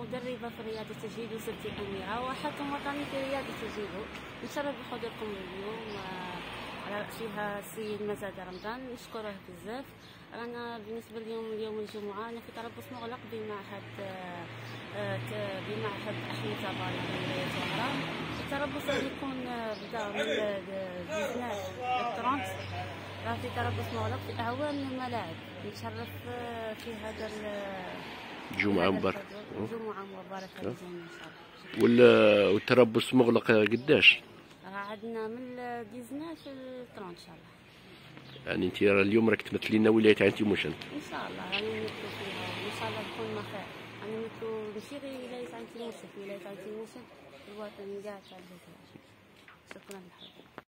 مدربة في رياضة الجيدو سلتي أميرة، وحكم وطني في رياضة الجيدو. نتشرف بحضوركم اليوم على رأسها السيد مزاد رمضان، نشكره بزاف. رانا بالنسبة اليوم الجمعة أنا في تربص مغلق بمعهد أحمد طبالة بولاية وهران. التربص راح يكون بدا من 19 ل 30، راه في تربص مغلق في أعوام الملاعب. نتشرف في هذا جمعة مباركة. جمعة مباركة للجميع إن شاء الله. والتربص مغلق قداش؟ عندنا من 19 ل 30 إن شاء الله. يعني انت اليوم راك تمثلي لنا ولاية عين تيموشن ان شاء الله راني نمثلو فيها وان شاء الله تكون خير. راني نمثلو ماشي غير ولاية عين تيموشن، ولاية عين تيموشن الوطن كاع تاع الجزائر. شكرا لحضرتك.